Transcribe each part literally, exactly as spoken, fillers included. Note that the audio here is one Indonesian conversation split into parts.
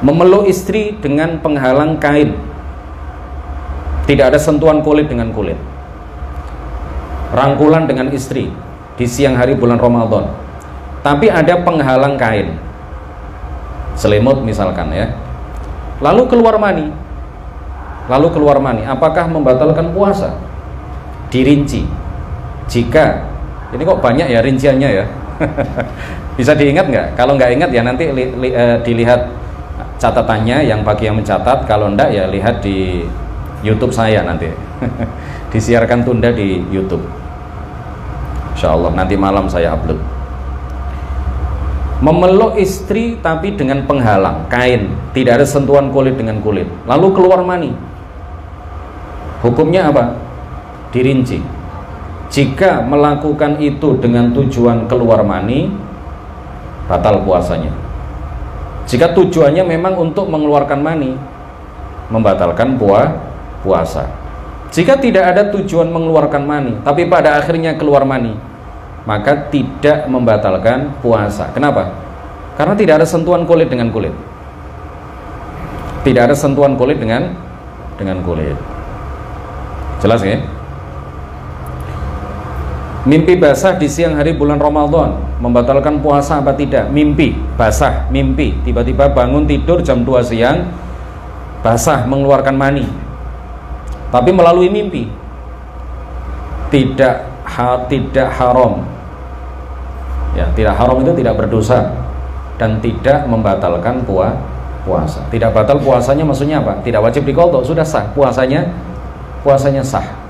Memeluk istri dengan penghalang kain, tidak ada sentuhan kulit dengan kulit. Rangkulan dengan istri di siang hari bulan Ramadan, tapi ada penghalang kain, selimut misalkan ya. Lalu keluar mani, lalu keluar mani, apakah membatalkan puasa? Dirinci. Jika, ini kok banyak ya rinciannya ya. Bisa diingat nggak? Kalau nggak ingat ya nanti li, li, uh, dilihat catatannya, yang bagi yang mencatat. Kalau enggak ya lihat di YouTube saya nanti. Disiarkan tunda di YouTube. Insya Allah nanti malam saya upload. Memeluk istri tapi dengan penghalang kain, tidak ada sentuhan kulit dengan kulit, lalu keluar mani, hukumnya apa? Dirinci. Jika melakukan itu dengan tujuan keluar mani, batal puasanya. Jika tujuannya memang untuk mengeluarkan mani, membatalkan puah, puasa. Jika tidak ada tujuan mengeluarkan mani, tapi pada akhirnya keluar mani, maka tidak membatalkan puasa. Kenapa? Karena tidak ada sentuhan kulit dengan kulit. Tidak ada sentuhan kulit dengan dengan kulit. Jelas ya? Mimpi basah di siang hari bulan Ramadan membatalkan puasa apa tidak? Mimpi basah, mimpi tiba-tiba bangun tidur jam dua siang basah mengeluarkan mani, tapi melalui mimpi, tidak ha, tidak haram ya, tidak haram itu tidak berdosa dan tidak membatalkan puah, puasa. Tidak batal puasanya maksudnya apa? Tidak wajib diqadha, sudah sah puasanya, puasanya sah.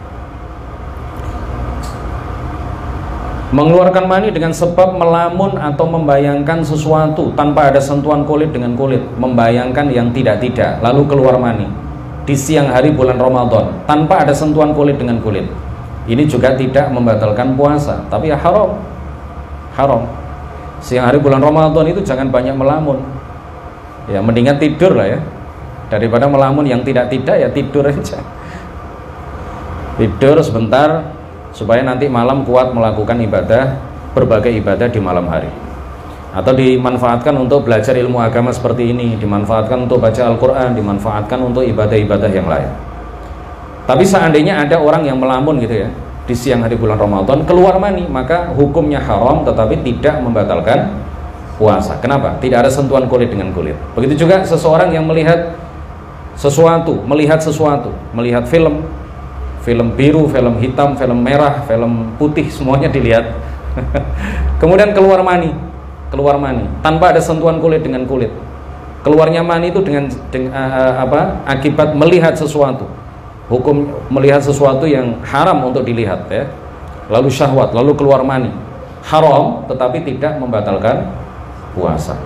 Mengeluarkan mani dengan sebab melamun atau membayangkan sesuatu tanpa ada sentuhan kulit dengan kulit, membayangkan yang tidak-tidak, lalu keluar mani di siang hari bulan Ramadan tanpa ada sentuhan kulit dengan kulit, ini juga tidak membatalkan puasa, tapi ya haram. Haram. Siang hari bulan Ramadan itu jangan banyak melamun. Ya mendingan tidur lah ya, daripada melamun yang tidak-tidak, ya tidur aja. Tidur sebentar supaya nanti malam kuat melakukan ibadah, berbagai ibadah di malam hari. Atau dimanfaatkan untuk belajar ilmu agama seperti ini, dimanfaatkan untuk baca Al-Quran, dimanfaatkan untuk ibadah-ibadah yang lain. Tapi seandainya ada orang yang melamun gitu ya, di siang hari bulan Ramadan keluar mani, maka hukumnya haram tetapi tidak membatalkan puasa. Kenapa? Tidak ada sentuhan kulit dengan kulit. Begitu juga seseorang yang melihat sesuatu, melihat sesuatu, melihat film, film biru, film hitam, film merah, film putih, semuanya dilihat. Kemudian keluar mani, keluar mani tanpa ada sentuhan kulit dengan kulit. Keluarnya mani itu dengan, dengan uh, apa? Akibat melihat sesuatu. Hukum melihat sesuatu yang haram untuk dilihat ya. Lalu syahwat, lalu keluar mani. Haram tetapi tidak membatalkan puasa.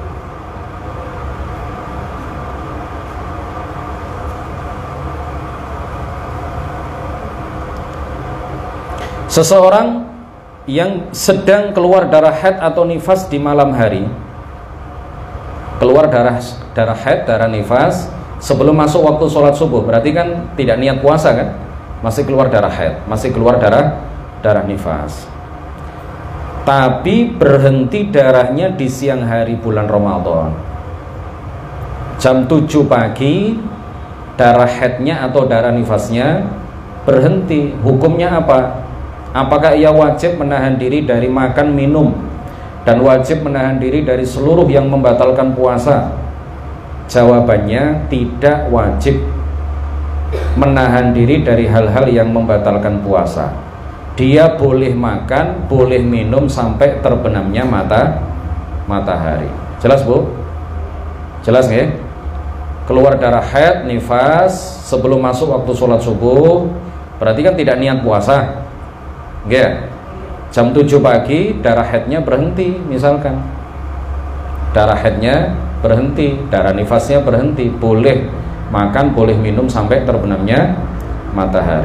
Seseorang yang sedang keluar darah haid atau nifas di malam hari, keluar darah darah haid, darah nifas sebelum masuk waktu sholat subuh, berarti kan tidak niat puasa kan? Masih keluar darah haid, masih keluar darah darah nifas. Tapi berhenti darahnya di siang hari bulan Ramadan. Jam tujuh pagi darah haidnya atau darah nifasnya berhenti. Hukumnya apa? Apakah ia wajib menahan diri dari makan minum dan wajib menahan diri dari seluruh yang membatalkan puasa? Jawabannya tidak wajib menahan diri dari hal-hal yang membatalkan puasa. Dia boleh makan, boleh minum sampai terbenamnya mata matahari. Jelas Bu? Jelas nggak? Keluar darah haid, nifas sebelum masuk waktu sholat subuh, berarti kan tidak niat puasa. Ya, jam tujuh pagi darah haidnya berhenti misalkan, darah haidnya berhenti, darah nifasnya berhenti, boleh makan, boleh minum sampai terbenamnya matahari.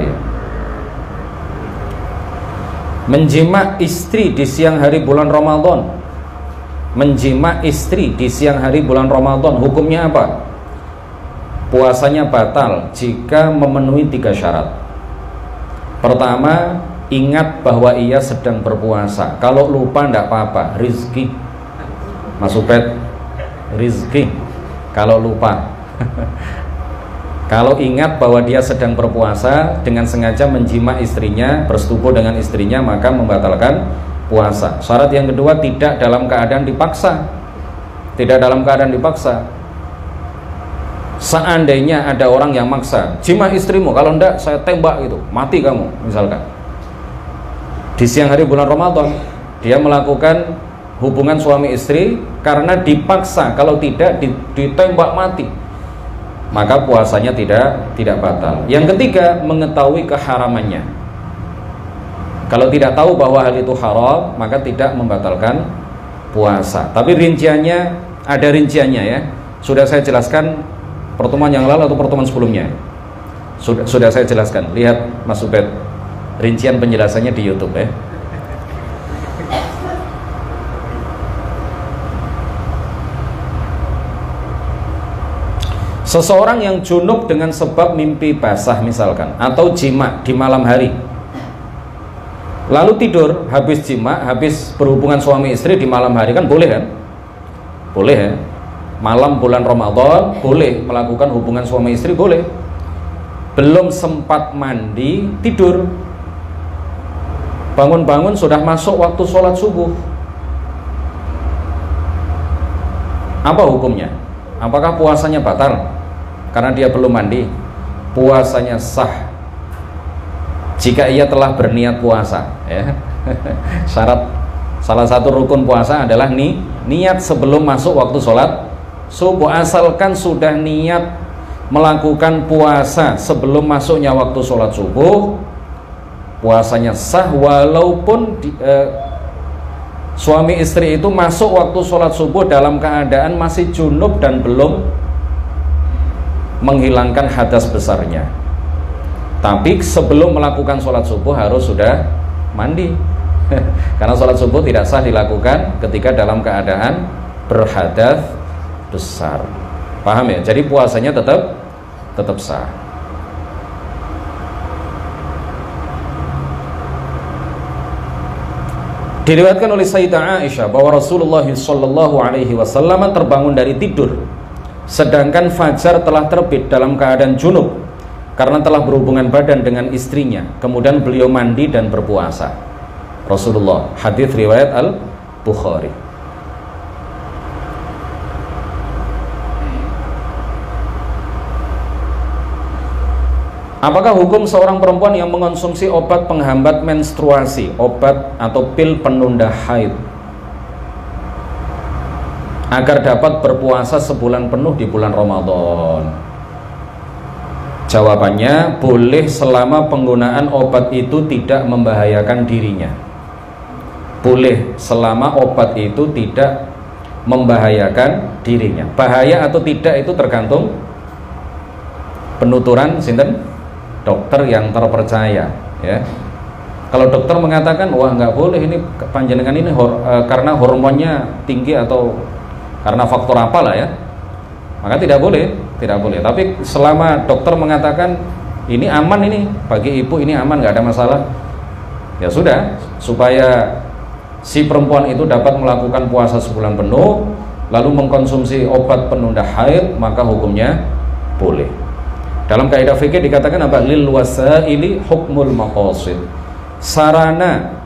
Menjima istri di siang hari bulan Ramadan, menjima istri di siang hari bulan Ramadan, hukumnya apa? Puasanya batal jika memenuhi tiga syarat. Pertama, ingat bahwa ia sedang berpuasa. Kalau lupa tidak apa-apa, rizki Mas Ubed, rizki. kalau lupa. Kalau ingat bahwa dia sedang berpuasa dengan sengaja menjima istrinya, bersetubuh dengan istrinya, maka membatalkan puasa. Syarat yang kedua, tidak dalam keadaan dipaksa. Tidak dalam keadaan dipaksa. Seandainya ada orang yang maksa, jima istrimu, kalau enggak saya tembak gitu, mati kamu misalkan. Di siang hari bulan Ramadan, dia melakukan hubungan suami istri karena dipaksa, kalau tidak ditembak mati, maka puasanya tidak tidak batal. Yang ketiga, mengetahui keharamannya. Kalau tidak tahu bahwa hal itu haram, maka tidak membatalkan puasa. Tapi rinciannya, ada rinciannya ya. Sudah saya jelaskan pertemuan yang lalu atau pertemuan sebelumnya. Sudah sudah saya jelaskan. Lihat Mas Ubed, rincian penjelasannya di YouTube ya. Seseorang yang junub dengan sebab mimpi basah misalkan, atau jima di malam hari, lalu tidur habis jima, habis berhubungan suami istri di malam hari, kan boleh kan? Boleh ya. Malam bulan Ramadan boleh melakukan hubungan suami istri, boleh. Belum sempat mandi, tidur. Bangun-bangun sudah masuk waktu sholat subuh. Apa hukumnya? Apakah puasanya batal? Karena dia belum mandi. Puasanya sah jika ia telah berniat puasa ya. Syarat salah satu rukun puasa adalah ni, niat sebelum masuk waktu sholat subuh. Asalkan sudah niat melakukan puasa sebelum masuknya waktu sholat subuh, puasanya sah. Walaupun di, eh, suami istri itu masuk waktu sholat subuh dalam keadaan masih junub dan belum menghilangkan hadas besarnya, tapi sebelum melakukan sholat subuh harus sudah mandi. Karena sholat subuh tidak sah dilakukan ketika dalam keadaan berhadas besar. Paham ya? Jadi puasanya tetap tetap sah. Diriwayatkan oleh Sayyidah Aisyah bahwa Rasulullah shallallahu alaihi wasallam terbangun dari tidur sedangkan fajar telah terbit dalam keadaan junub karena telah berhubungan badan dengan istrinya. Kemudian beliau mandi dan berpuasa. Rasulullah, hadis riwayat Al-Bukhari. Apakah hukum seorang perempuan yang mengonsumsi obat penghambat menstruasi, obat atau pil penunda haid, agar dapat berpuasa sebulan penuh di bulan Ramadan? Jawabannya, boleh selama penggunaan obat itu tidak membahayakan dirinya. Boleh selama obat itu tidak membahayakan dirinya. Bahaya atau tidak itu tergantung penuturan sinten dokter yang terpercaya ya. Kalau dokter mengatakan wah nggak boleh ini panjenengan ini hor, e, karena hormonnya tinggi atau karena faktor apalah ya, maka tidak boleh, tidak boleh. Tapi selama dokter mengatakan ini aman, ini bagi ibu ini aman, nggak ada masalah, ya sudah, supaya si perempuan itu dapat melakukan puasa sebulan penuh lalu mengkonsumsi obat penunda haid, maka hukumnya boleh. Dalam kaidah fikih dikatakan apa? Lil wasaili hukmul maqasid. Sarana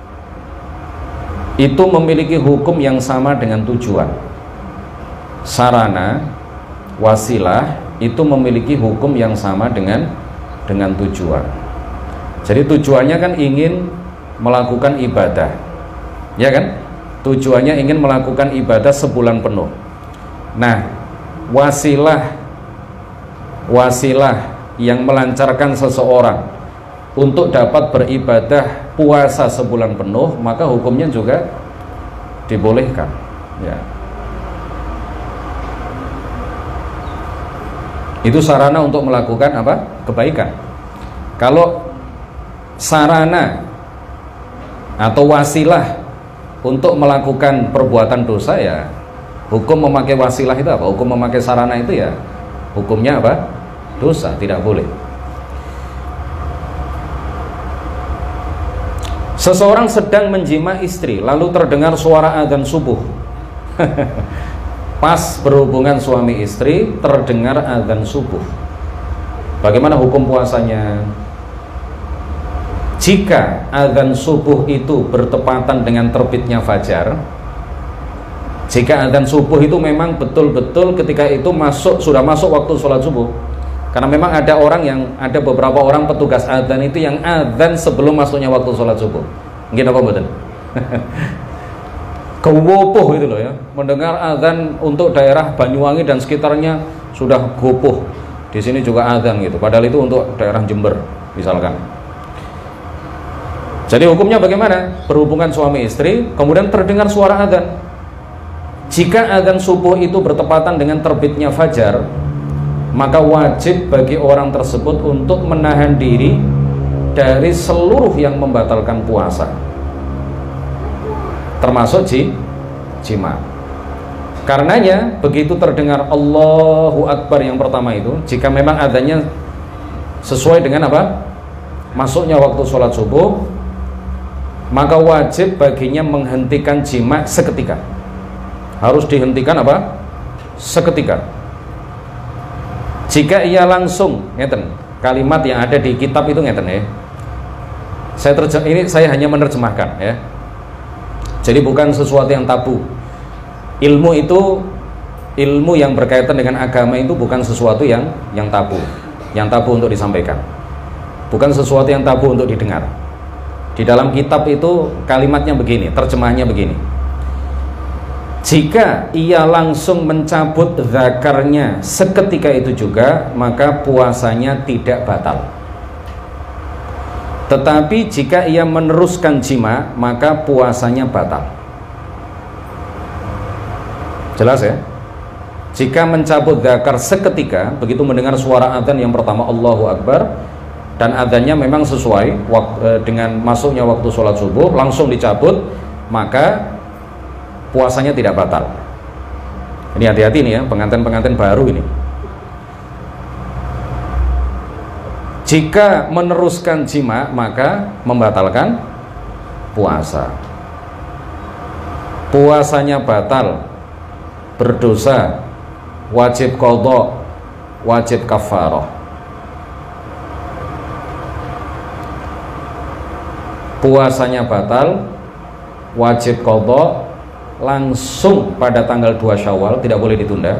itu memiliki hukum yang sama dengan tujuan. Sarana, wasilah itu memiliki hukum yang sama dengan dengan tujuan. Jadi tujuannya kan ingin melakukan ibadah, ya kan? Tujuannya ingin melakukan ibadah sebulan penuh. Nah, wasilah wasilah yang melancarkan seseorang untuk dapat beribadah puasa sebulan penuh, maka hukumnya juga dibolehkan ya. Itu sarana untuk melakukan apa? Kebaikan. Kalau sarana atau wasilah untuk melakukan perbuatan dosa, ya hukum memakai wasilah itu apa? Hukum memakai sarana itu ya hukumnya apa? Dosa, tidak boleh. Seseorang sedang menjima istri lalu terdengar suara adzan subuh. pas berhubungan suami istri terdengar azan subuh. Bagaimana hukum puasanya? Jika azan subuh itu bertepatan dengan terbitnya fajar, jika azan subuh itu memang betul-betul ketika itu masuk, sudah masuk waktu sholat subuh. Karena memang ada orang yang, ada beberapa orang petugas azan itu yang azan sebelum masuknya waktu sholat subuh. Mungkin apa betul? Kewopoh itu loh ya, mendengar azan untuk daerah Banyuwangi dan sekitarnya sudah gopoh. Di sini juga azan gitu. Padahal itu untuk daerah Jember misalkan. Jadi hukumnya bagaimana? Berhubungan suami istri, kemudian terdengar suara azan. Jika azan subuh itu bertepatan dengan terbitnya fajar, maka wajib bagi orang tersebut untuk menahan diri dari seluruh yang membatalkan puasa, termasuk jima. Karenanya begitu terdengar Allahu Akbar yang pertama itu, jika memang azannya sesuai dengan apa? Masuknya waktu sholat subuh, maka wajib baginya menghentikan jima seketika. Harus dihentikan apa? Seketika. Jika ia langsung, ngeten, kalimat yang ada di kitab itu ngeten ya. Saya terjem, ini saya hanya menerjemahkan ya. Jadi bukan sesuatu yang tabu. Ilmu itu, ilmu yang berkaitan dengan agama itu bukan sesuatu yang yang tabu, yang tabu untuk disampaikan. Bukan sesuatu yang tabu untuk didengar. Di dalam kitab itu kalimatnya begini, terjemahnya begini. Jika ia langsung mencabut zakarnya seketika itu juga, maka puasanya tidak batal. Tetapi jika ia meneruskan jima, maka puasanya batal. Jelas ya? Jika mencabut zakar seketika, begitu mendengar suara azan yang pertama Allahu Akbar, dan azannya memang sesuai dengan masuknya waktu sholat subuh, langsung dicabut, maka puasanya tidak batal. Ini hati-hati nih ya, pengantin-pengantin baru ini. Jika meneruskan jima, maka membatalkan puasa. Puasanya batal, berdosa, wajib qadha, wajib kafarah. Puasanya batal, wajib qadha, langsung pada tanggal dua Syawal, tidak boleh ditunda.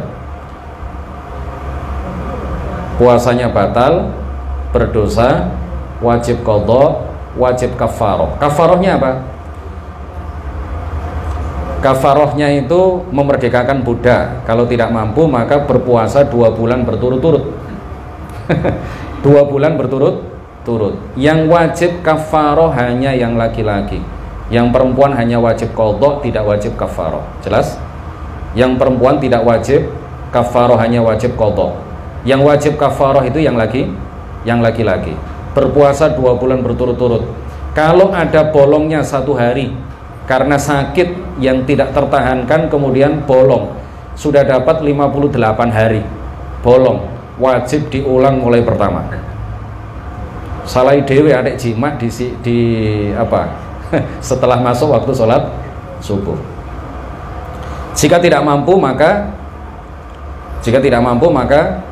Puasanya batal, berdosa, wajib qadha, wajib kafarah. Kafarahnya apa? Kafarahnya itu memerdekakan budak. Kalau tidak mampu maka berpuasa dua bulan berturut-turut. Dua bulan berturut turut. Yang wajib kafarah hanya yang laki-laki. Yang perempuan hanya wajib qadha, tidak wajib kafarah. Jelas? Yang perempuan tidak wajib kafarah, hanya wajib qadha. Yang wajib kafarah itu yang laki, yang laki-laki. Berpuasa dua bulan berturut-turut. Kalau ada bolongnya satu hari karena sakit yang tidak tertahankan, kemudian bolong, sudah dapat lima puluh delapan hari bolong, wajib diulang mulai pertama. Salah dewe adek jima di, di apa setelah masuk waktu sholat subuh. Jika tidak mampu maka jika tidak mampu maka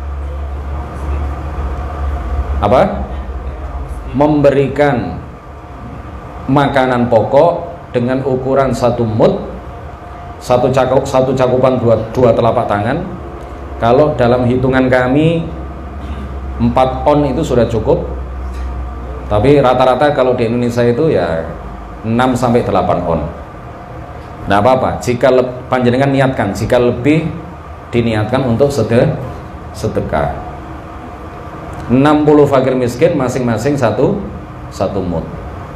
apa? Memberikan makanan pokok dengan ukuran satu mud, satu cakup satu cakupan dua, dua telapak tangan. Kalau dalam hitungan kami empat on itu sudah cukup. Tapi rata-rata kalau di Indonesia itu ya enam sampai delapan on. Nah apa-apa, jika panjenengan niatkan, jika lebih diniatkan untuk sedekah, sedekah. enam puluh fakir miskin masing-masing satu satu mud.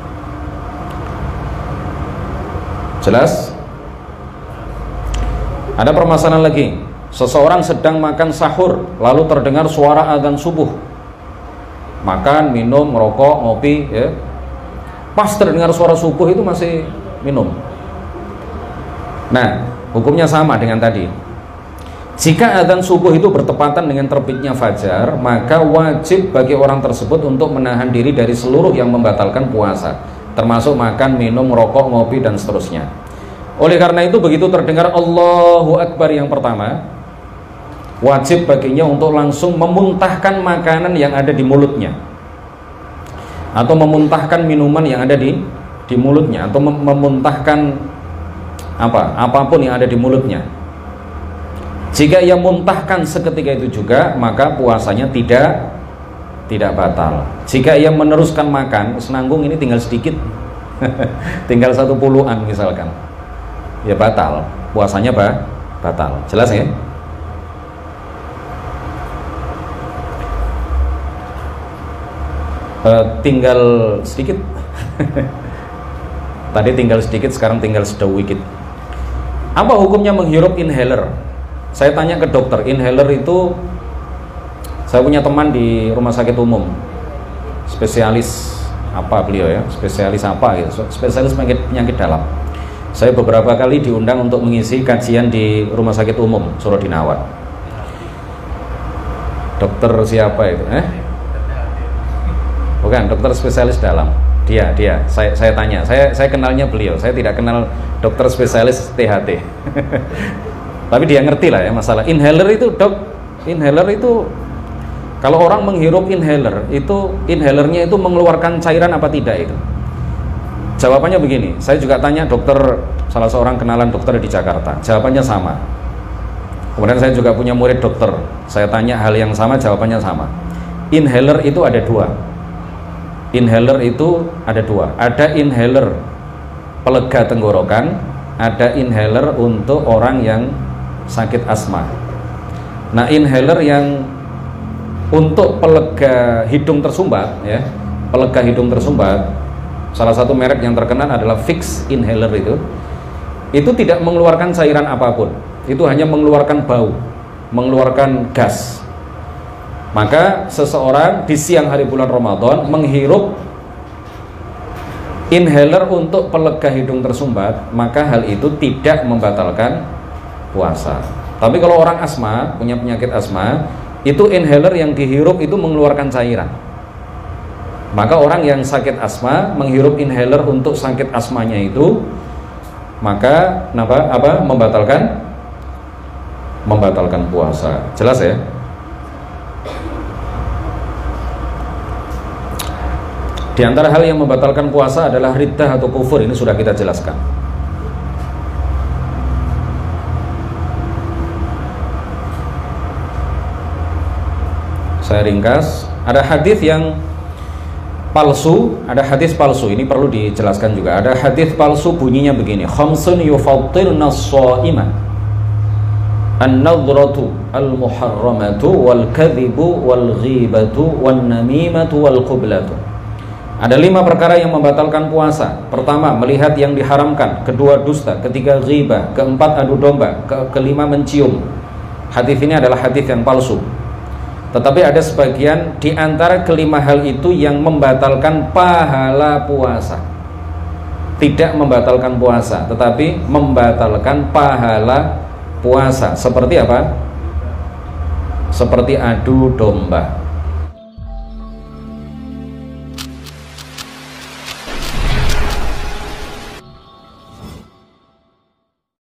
Jelas? Ada permasalahan lagi. Seseorang sedang makan sahur lalu terdengar suara azan subuh. Makan, minum, merokok, ngopi ya. Pas terdengar suara subuh itu masih minum. Nah, hukumnya sama dengan tadi. Jika azan subuh itu bertepatan dengan terbitnya fajar, maka wajib bagi orang tersebut untuk menahan diri dari seluruh yang membatalkan puasa, termasuk makan, minum, rokok, ngopi dan seterusnya. Oleh karena itu begitu terdengar Allahu Akbar yang pertama, wajib baginya untuk langsung memuntahkan makanan yang ada di mulutnya, atau memuntahkan minuman yang ada di di mulutnya, atau mem memuntahkan apa apapun yang ada di mulutnya. Jika ia muntahkan seketika itu juga, maka puasanya tidak tidak batal. Jika ia meneruskan makan, senanggung ini tinggal sedikit tinggal satu puluhan misalkan, ya batal, puasanya bah, batal. Jelas ya? Uh, tinggal sedikit tadi tinggal sedikit, sekarang tinggal sedikit. Apa hukumnya menghirup inhaler? Saya tanya ke dokter. Inhaler itu, saya punya teman di rumah sakit umum, spesialis apa beliau ya, spesialis apa gitu, spesialis penyakit, penyakit dalam. Saya beberapa kali diundang untuk mengisi kajian di rumah sakit umum Surodinawat. Dokter siapa itu? Eh? Bukan, dokter spesialis dalam. Dia, dia. Saya, saya tanya. Saya, saya kenalnya beliau. Saya tidak kenal dokter spesialis T H T. Tapi dia ngerti lah ya masalah inhaler itu, dok. Inhaler itu, kalau orang menghirup inhaler, itu inhalernya itu mengeluarkan cairan apa tidak itu? Jawabannya begini. Saya juga tanya dokter, salah seorang kenalan dokter di Jakarta. Jawabannya sama. Kemudian saya juga punya murid dokter. Saya tanya hal yang sama, jawabannya sama. Inhaler itu ada dua. Inhaler itu ada dua. Ada inhaler pelega tenggorokan, ada inhaler untuk orang yang sakit asma. Nah, inhaler yang untuk pelega hidung tersumbat ya, pelega hidung tersumbat, salah satu merek yang terkenal adalah Vicks inhaler itu. Itu tidak mengeluarkan cairan apapun. Itu hanya mengeluarkan bau, mengeluarkan gas. Maka seseorang di siang hari bulan Ramadan menghirup inhaler untuk pelega hidung tersumbat, maka hal itu tidak membatalkan puasa. Tapi kalau orang asma, punya penyakit asma, itu inhaler yang dihirup itu mengeluarkan cairan. Maka orang yang sakit asma menghirup inhaler untuk sakit asmanya itu, maka apa? Apa? Membatalkan membatalkan puasa. Jelas ya? Di antara hal yang membatalkan puasa adalah riddah atau kufur. Ini sudah kita jelaskan. Saya ringkas. Ada hadis yang palsu, ada hadis palsu. Ini perlu dijelaskan juga. Ada hadis palsu bunyinya begini: khamsun yufattirna as-shaima, an-nadratu al-muharramatu wal-kadhibu wal-ghibatu wan-namimatu wal-qublatu. Ada lima perkara yang membatalkan puasa. Pertama, melihat yang diharamkan. Kedua, dusta. Ketiga, ghibah. Keempat, adu domba. Ke kelima, mencium. Hadis ini adalah hadis yang palsu. Tetapi ada sebagian di antara kelima hal itu yang membatalkan pahala puasa. Tidak membatalkan puasa, tetapi membatalkan pahala puasa. Seperti apa? Seperti adu domba.